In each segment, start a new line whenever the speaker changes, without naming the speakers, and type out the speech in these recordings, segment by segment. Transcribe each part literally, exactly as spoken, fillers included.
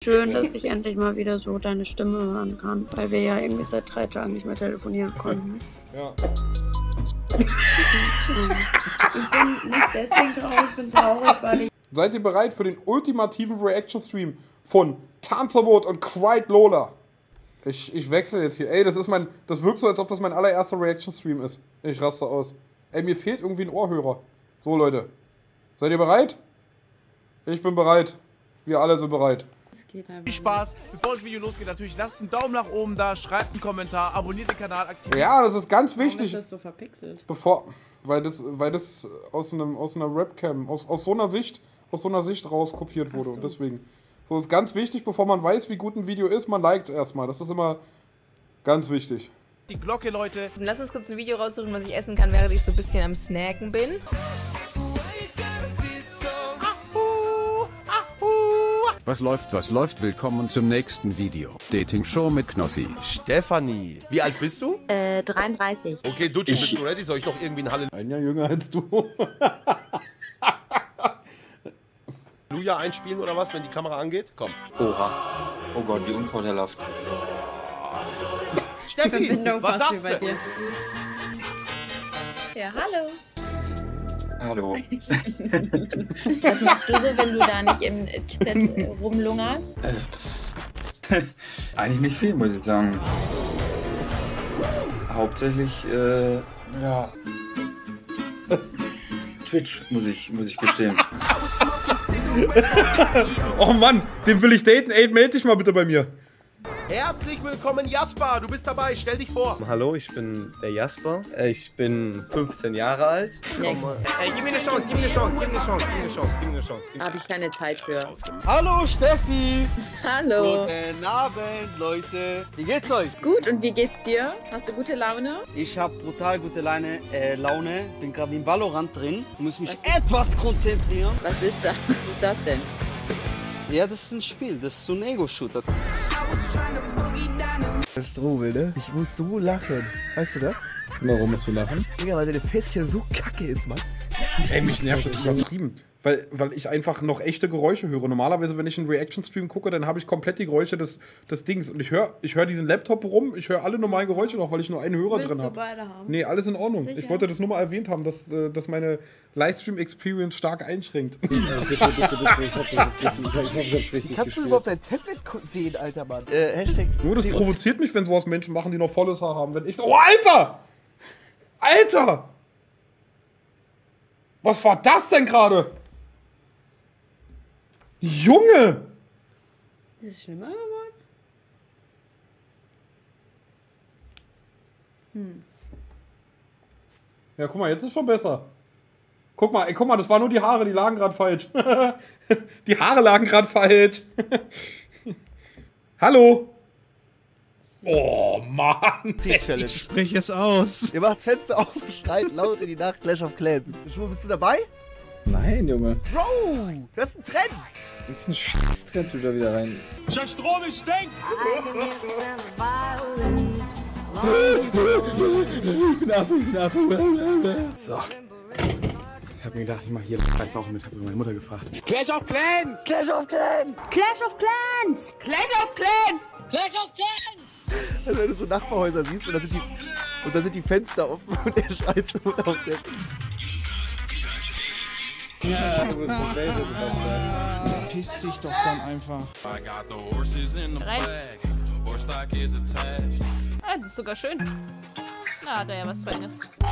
schön, dass ich endlich mal wieder so deine Stimme hören kann, weil wir ja irgendwie seit drei Tagen nicht mehr telefonieren konnten.
Ja.
Ich bin nicht deswegen traurig, ich bin traurig, weil ich...
Seid ihr bereit für den ultimativen Reaction-Stream von Tanzverbot und Cried Lola? Ich, ich wechsle jetzt hier. Ey, das ist mein. Das wirkt so, als ob das mein allererster Reaction-Stream ist. Ich raste aus. Ey, mir fehlt irgendwie ein Ohrhörer. So, Leute. Seid ihr bereit? Ich bin bereit. Wir alle sind bereit.
Viel Spaß. Bevor das Video losgeht, natürlich lasst einen Daumen nach oben da, schreibt einen Kommentar, abonniert den Kanal, aktiviert.
Ja, das ist ganz wichtig.
Warum ist das so verpixelt?
Bevor. Weil das, weil das aus, einem, aus einer Webcam, aus, aus so einer Sicht, aus so einer Sicht raus kopiert wurde. So. Und deswegen. So ist ganz wichtig, bevor man weiß, wie gut ein Video ist, man liked es erstmal. Das ist immer ganz wichtig.
Die Glocke, Leute.
Lass uns kurz ein Video raussuchen, was ich essen kann, während ich so ein bisschen am Snacken bin.
Was läuft, was läuft? Willkommen zum nächsten Video. Dating Show mit Knossi.
Stefanie, wie alt bist du?
Äh, dreiunddreißig.
Okay, Dutschi, bist du ready? Soll ich noch irgendwie ein Halleluja
Ein Jahr jünger als du.
einspielen oder was, wenn die Kamera angeht? Komm.
Oha. Oh Gott, wie unvorteilhaft.
Steffi, was sagst du?
Ja, hallo.
Hallo.
Was machst du so, wenn du da nicht im Chat rumlungerst?
Äh, eigentlich nicht viel, muss ich sagen. Hauptsächlich, äh, ja. Twitch, muss ich, muss ich gestehen.
Oh Mann, den will ich daten. Ey, melde dich mal bitte bei mir.
Herzlich willkommen, Jasper. Du bist dabei. Stell dich vor.
Hallo, ich bin der Jasper. Ich bin fünfzehn Jahre alt.
Next.
Ey, gib mir eine Chance, gib mir eine Chance, gib mir eine Chance, gib mir eine Chance, gib mir eine Chance.
Habe ich keine Zeit für.
Hallo Steffi!
Hallo.
Guten Abend, Leute. Wie geht's euch?
Gut, und wie geht's dir? Hast du gute Laune?
Ich habe brutal gute Laune. Äh, Laune. Bin gerade in Valorant drin. Muss mich etwas konzentrieren.
Was ist das? Was ist das denn?
Ja, das ist ein Spiel. Das ist so ein Ego-Shooter.
Strubel, ne? Ich muss so lachen. Weißt du das?
Warum musst du lachen?
Ja, weil deine Fässchen so kacke ist, Mann.
Ey, mich nervt das übertrieben. Weil, weil ich einfach noch echte Geräusche höre. Normalerweise, wenn ich einen Reaction-Stream gucke, dann habe ich komplett die Geräusche des, des Dings. Und ich höre ich hör diesen Laptop rum, ich höre alle normalen Geräusche noch, weil ich nur einen Hörer
Willst
drin
du
habe.
beide haben?
Nee, alles in Ordnung.
Sicher?
Ich wollte das nur mal erwähnt haben, dass, äh, dass meine Livestream-Experience stark einschränkt.
Kannst du überhaupt dein Tablet sehen, alter Mann? Äh, Hashtag...
Nur das provoziert mich, wenn sowas Menschen machen, die noch volles Haar haben. Wenn ich... Oh, Alter! Alter! Was war das denn gerade? Junge!
Ist es schlimmer geworden? Hm.
Ja, guck mal, jetzt ist schon besser. Guck mal, ey, guck mal, das waren nur die Haare, die lagen gerade falsch. Die Haare lagen gerade falsch. Hallo? Oh, Mann.
Ey.
Ich spreche es aus.
Ihr macht das Fenster auf und schreit laut in die Nacht Clash of Clans. Schwur, bist du dabei?
Nein, Junge.
Bro, das ist ein Trend.
Das ist ein Scheiß-Trend, du da wieder rein.
Der Strom ist stinkt.
So. Ich hab mir gedacht, ich mach hier das auch mit. Hab meine Mutter gefragt.
Clash of Clans.
Clash of Clans.
Clash of Clans! Clash of Clans! Clash of Clans!
Also wenn du so Nachbarhäuser siehst und da sind die, und da sind die Fenster offen und der schreit so auf der...
Ja, du bist so selten.
Piss dich doch dann einfach.
Rein. Ah, das ist sogar schön. Na, hat er ja was Feines.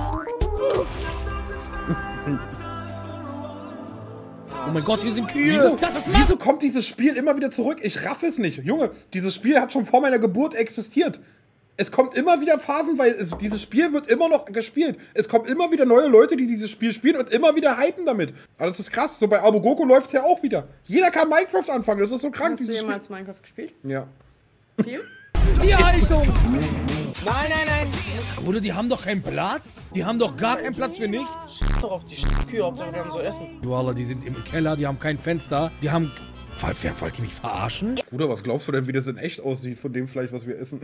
Oh mein Gott, hier sind Kühe. Wieso, wieso kommt dieses Spiel immer wieder zurück? Ich raff es nicht. Junge, dieses Spiel hat schon vor meiner Geburt existiert. Es kommt immer wieder Phasen, weil es, dieses Spiel wird immer noch gespielt. Es kommen immer wieder neue Leute, die dieses Spiel spielen und immer wieder hypen damit. Aber das ist krass. So bei Abogogo läuft es ja auch wieder. Jeder kann Minecraft anfangen. Das ist so krank.
Hast du jemals Minecraft gespielt?
Ja.
Viel?
Die Haltung! Nein, nein, nein! Bruder, die haben doch keinen Platz? Die haben doch gar keinen Platz für nichts?
Doch auf die Kühe, Hauptsache die haben so Essen.
Du Allah, die sind im Keller, die haben kein Fenster, die haben... Wollt ihr mich verarschen?
Bruder, was glaubst du denn, wie das in echt aussieht von dem Fleisch, was wir essen?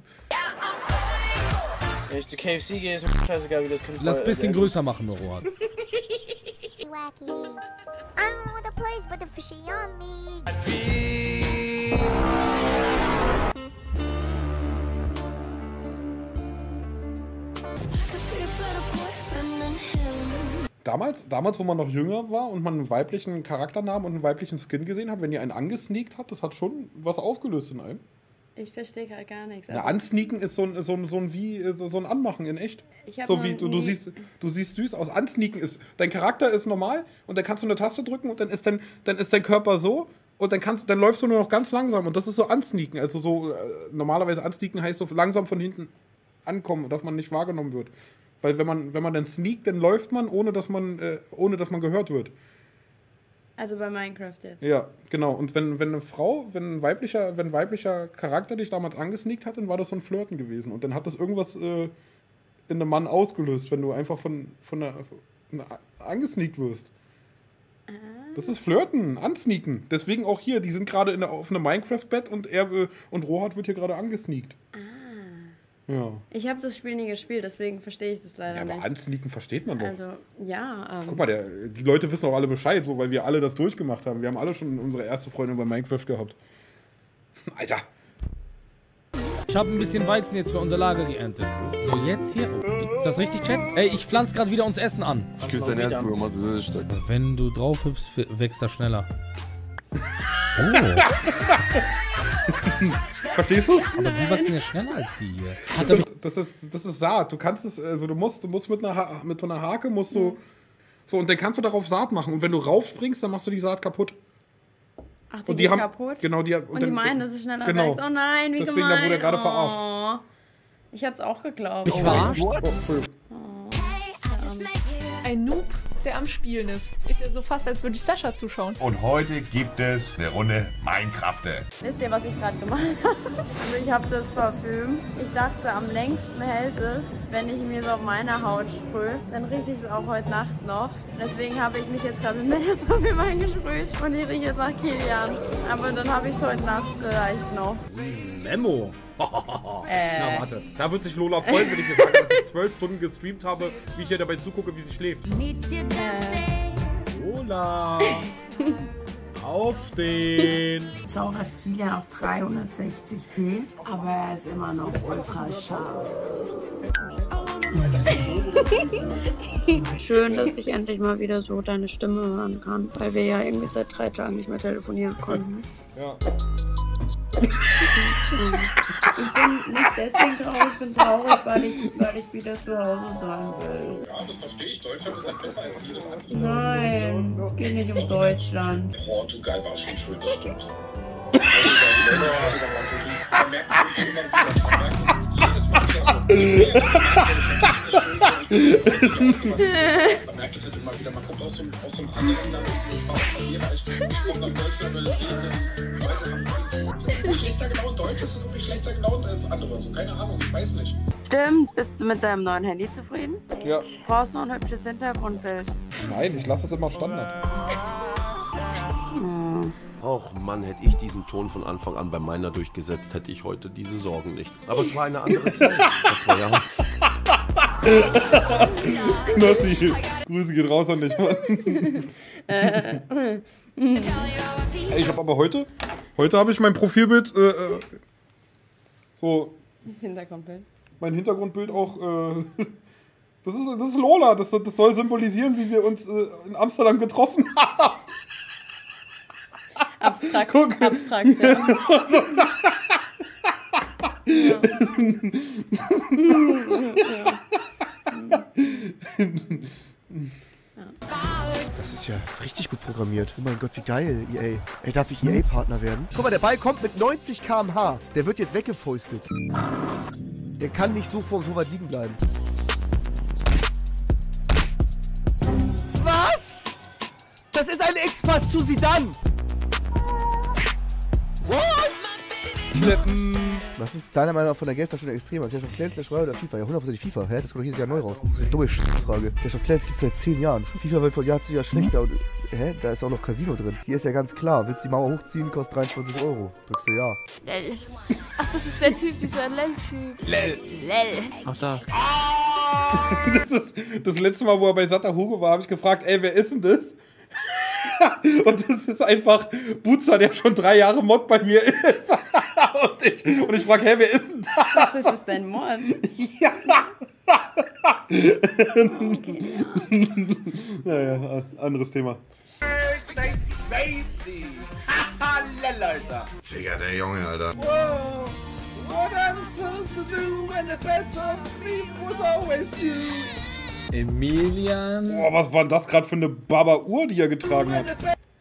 Wenn ich zu K F C gehe, ist mir scheißegal, wie das Kind
Lass ein bisschen größer machen, Rohan.
damals, damals, wo man noch jünger war und man einen weiblichen Charakternamen und einen weiblichen Skin gesehen hat, wenn ihr einen angesneakt hat, das hat schon was ausgelöst in einem.
Ich verstehe gerade gar nichts.
Also, ja,
Also,
ansneaken ist so ein, so ein, so ein, wie, so, so ein Anmachen in echt.
Ich hab
So wie
noch
du, du,
nie-
siehst, du siehst süß aus. Ansneaken ist, dein Charakter ist normal und dann kannst du eine Taste drücken und dann ist dein, dann ist dein Körper so und dann, kannst, dann läufst du nur noch ganz langsam und das ist so ansneaken. Also so, äh, normalerweise ansneaken heißt so langsam von hinten ankommen, dass man nicht wahrgenommen wird. Weil wenn man, wenn man dann sneakt, dann läuft man, ohne dass man, äh, ohne dass man gehört wird.
also bei Minecraft jetzt.
Ja, genau. Und wenn, wenn eine Frau, wenn ein weiblicher, wenn ein weiblicher Charakter dich damals angesneakt hat, dann war das so ein Flirten gewesen. Und dann hat das irgendwas äh, in einem Mann ausgelöst, wenn du einfach von, von einer, von einer angesneakt wirst.
Ah.
Das ist Flirten, ansneaken. Deswegen auch hier, die sind gerade in der, auf einem Minecraft-Bett und er äh, und Rohat wird hier gerade angesneakt.
Ah.
Ja.
Ich habe das Spiel nie gespielt, deswegen verstehe ich das leider
Ja, aber
nicht.
ansneaken versteht man doch.
Also, ja. Ähm,
Guck mal, der, die Leute wissen auch alle Bescheid, so, weil wir alle das durchgemacht haben. Wir haben alle schon unsere erste Freundin bei Minecraft gehabt. Alter.
Ich habe ein bisschen Weizen jetzt für unser Lager geerntet. So, jetzt hier. Oh, ist das richtig, Chat? Ey, ich pflanze gerade wieder uns Essen an.
Ich küsse dein Herz, Bruder, machst du sehr stark.
Wenn du drauf hüpfst, wächst er schneller. Oh.
Verstehst du's?
Aber die wachsen ja schneller als die hier.
Das, sind, das, ist, das ist Saat. Du kannst es, also du musst, du musst mit, einer ha mit so einer Hake musst du. So, und dann kannst du darauf Saat machen. Und wenn du raufspringst, dann machst du die Saat kaputt.
Ach, die
und die
geht
haben,
kaputt?
Genau, die,
und, und die
dann,
meinen, dass es schneller
genau.
wächst. Oh nein, wie
Deswegen,
gemein.
da wurde er gerade
oh.
verarscht.
Ich hatte es auch geglaubt.
Ich verarscht?
Oh, Entschuldigung.
Ein Noob, der am Spielen ist. Ist ja so fast, als würde ich Sascha zuschauen.
Und heute gibt es eine Runde Minecraft.
Wisst ihr, was ich gerade gemacht habe? Also ich habe das Parfüm. Ich dachte, am längsten hält es, wenn ich mir so auf meine Haut sprühe. Dann rieche ich es auch heute Nacht noch. Deswegen habe ich mich jetzt gerade mit meinem Parfüm eingesprüht. Und ich rieche jetzt nach Kilian. Aber dann habe ich es heute Nacht vielleicht noch.
Memo.
Äh.
Na warte, da wird sich Lola freuen, wenn ich dir sage, dass ich zwölf Stunden gestreamt habe, wie ich ihr dabei zugucke, wie sie schläft.
Äh.
Lola! Aufstehen!
Ich schaue auf Kilian auf dreihundertsechzig p, aber er ist immer noch ultra scharf.
Schön, dass ich endlich mal wieder so deine Stimme hören kann, weil wir ja irgendwie seit drei Tagen nicht mehr telefonieren konnten.
Ja.
Ich bin nicht deswegen traurig, ich bin traurig, weil ich, weil ich wieder zu Hause sein will.
Ja, das verstehe ich. Deutschland ist halt besser als jedes andere.
Nein, es geht nicht um Deutschland.
Portugal war schon schön, das stimmt. Man merkt es halt immer wieder, man kommt aus so, aus so einem anderen Land, ich komme nach Deutschland, weil sie schlechter gelaunt, Deutsch ist so viel schlechter gelaunt als andere, also keine Ahnung, ich weiß nicht.
Stimmt, bist du mit deinem neuen Handy zufrieden?
Ja.
Brauchst du noch ein hübsches Hintergrundbild?
Nein, ich lasse es immer Standard.
Hm.
Och Mann, hätte ich diesen Ton von Anfang an bei meiner durchgesetzt, hätte ich heute diese Sorgen nicht. Aber es war eine andere Zeit. Vor zwei Jahren.
Knossi, Grüße geht raus an dich, Mann. Ich habe aber heute, heute habe ich mein Profilbild, äh, so,
Hintergrundbild.
mein Hintergrundbild auch, äh, das ist, das ist Lola, das, das soll symbolisieren, wie wir uns äh, in Amsterdam getroffen haben.
Abstrakt,
Guck.
abstrakt, ja.
Das ist ja richtig gut programmiert. Oh mein Gott, wie geil, E A. Ey, darf ich E A-Partner werden? Guck mal, der Ball kommt mit neunzig Kilometer pro Stunde. Der wird jetzt weggefäustet. Der kann nicht so, so weit liegen bleiben. Was? Das ist ein Ex-Pass zu Zidane. What? Was ist deiner Meinung nach von der Geldverschwendung extrem? Clash of Clans, Clash Royale oder FIFA? Ja, hundertprozentig FIFA. Hä? Das kommt doch jedes Jahr neu raus. Das ist eine dumme Frage. Clash of Clans gibt es seit zehn Jahren. FIFA wird von Jahr zu Jahr schlechter und... Hä? Da ist auch noch Casino drin. Hier ist ja ganz klar. Willst du die Mauer hochziehen, kostet dreiundzwanzig Euro. Drückst du ja.
Lel. Ach, das ist der Typ, dieser Lel-Typ.
Lel.
Lel.
Ach da.
Das ist das letzte Mal, wo er bei Sata Hugo war, habe ich gefragt, ey, wer ist denn das? Und das ist einfach Butzer, der schon drei Jahre Mod bei mir ist. Und ich, und ich frage, hä, wer ist denn das?
Was ist das denn, Mod?
Ja.
Okay, ja.
Naja, anderes Thema.
Digga, der Junge, Alter.
Whoa, what I'm supposed to do when the best of me was always you.
Emilian.
Boah, was war das gerade für eine Baba-Uhr, die er getragen hat?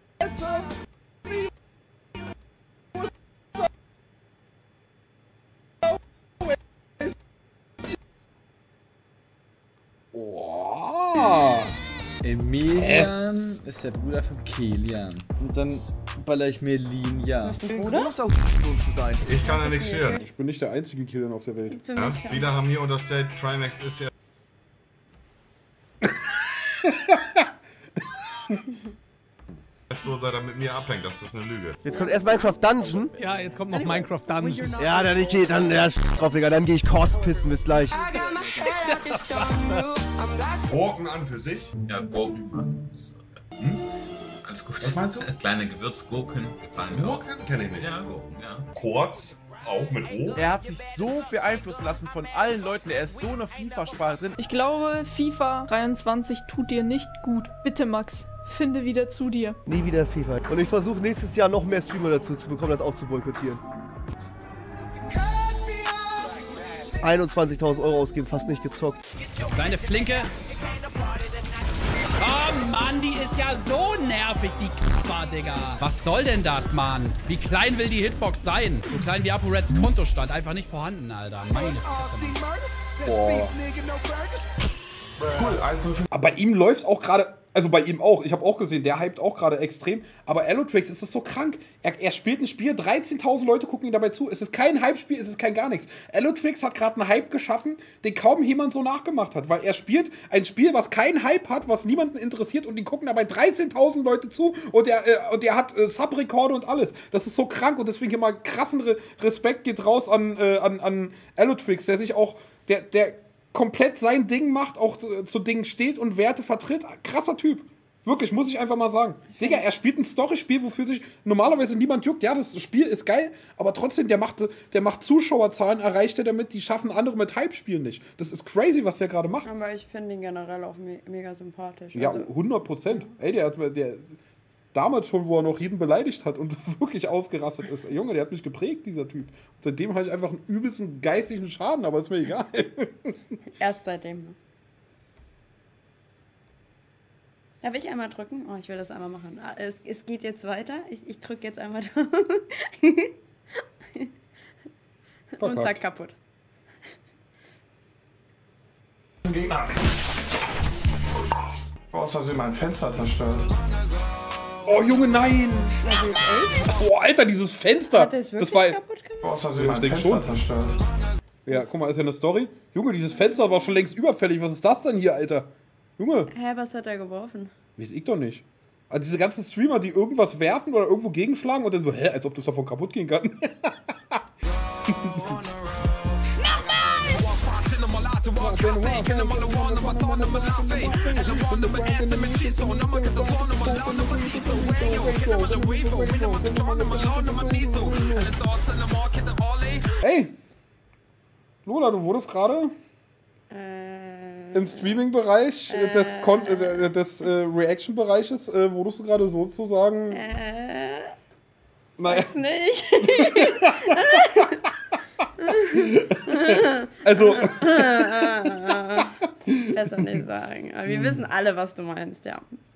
Oh. Emilian äh. ist der Bruder von Kilian. Und dann baller ich mir Linia.
Ich kann ja nichts hören.
Ich bin nicht der einzige Kilian auf der Welt.
Ja, viele haben mir unterstellt, Trimax ist ja... so, seit er mit mir abhängt, das ist eine Lüge.
Jetzt kommt erst Minecraft Dungeon.
Ja, jetzt kommt noch Minecraft Dungeon.
Ja, dann ich dann ja, drauf, Digga, dann gehe ich kurz pissen, bis gleich.
Gurken an für sich?
Ja, Gurken. Hm? Alles gut.
Was meinst du?
Kleine Gewürzgurken gefallen mir auch.
Gurken? Kenn ich nicht.
Ja, Gurken, ja.
Kurz, auch mit O.
Er hat sich so beeinflussen lassen von allen Leuten. Er ist so eine FIFA-Sprache drin.
Ich glaube, FIFA dreiundzwanzig tut dir nicht gut. Bitte, Max, finde wieder zu dir.
Nie wieder FIFA. Und ich versuche nächstes Jahr noch mehr Streamer dazu zu bekommen, das auch zu boykottieren. einundzwanzigtausend Euro ausgeben, fast nicht gezockt.
Kleine Flinke. Oh Mann, die ist ja so nervig, die K***a, Digga. Was soll denn das, Mann? Wie klein will die Hitbox sein? So klein wie ApoReds Kontostand. Einfach nicht vorhanden, Alter. Meine Fresse.
Boah. Cool, also. Aber bei ihm läuft auch gerade, also bei ihm auch, ich habe auch gesehen, der hypt auch gerade extrem. Aber Allotrix ist das so krank. Er, er spielt ein Spiel, dreizehntausend Leute gucken ihm dabei zu. Es ist kein Hype-Spiel, es ist kein gar nichts. Allotrix hat gerade einen Hype geschaffen, den kaum jemand so nachgemacht hat. Weil er spielt ein Spiel, was keinen Hype hat, was niemanden interessiert und die gucken dabei dreizehntausend Leute zu und der, äh, und der hat äh, Sub-Rekorde und alles. Das ist so krank und deswegen hier mal krassen Re Respekt geht raus an, äh, an, an Allotrix, der sich auch, der, der komplett sein Ding macht, auch zu, zu Dingen steht und Werte vertritt. Krasser Typ. Wirklich, muss ich einfach mal sagen. Digga, er spielt ein Story-Spiel, wofür sich normalerweise niemand juckt. Ja, das Spiel ist geil, aber trotzdem, der macht, der macht Zuschauerzahlen, erreicht er damit, die schaffen andere mit Hype-Spielen nicht. Das ist crazy, was der gerade macht.
Aber ich finde ihn generell auch me mega sympathisch.
Ja,
also,
hundert Prozent. Ey, der hat der damals schon, wo er noch jeden beleidigt hat und wirklich ausgerastet ist. Junge, der hat mich geprägt, dieser Typ. Und seitdem habe ich einfach einen übelsten geistigen Schaden, aber ist mir egal.
Erst seitdem. Darf ich einmal drücken? Oh, ich will das einmal machen. Es, es geht jetzt weiter. Ich, ich drücke jetzt einmal drauf. Und zack, kaputt.
Gegner. Aus Versehen mein Fenster zerstört.
Oh, Junge, nein! Oh, Alter, dieses Fenster!
Hat das, das war kaputt gemacht?
Aus Versehen mein Fenster schon. zerstört.
Ja, guck mal, ist ja eine Story. Junge, dieses Fenster war schon längst überfällig. Was ist das denn hier, Alter? Junge.
Hä, was hat er geworfen?
Weiß ich doch nicht. Also diese ganzen Streamer, die irgendwas werfen oder irgendwo gegenschlagen und dann so, hä, als ob das davon kaputt gehen kann. Ey! Lola, du wurdest gerade äh, im Streaming-Bereich äh, des, äh, des äh, Reaction-Bereiches, äh, wurdest du gerade sozusagen...
Äh,
naja.
Sag's nicht.
Also...
Besser nicht sagen. Aber wir wissen alle, was du meinst, ja.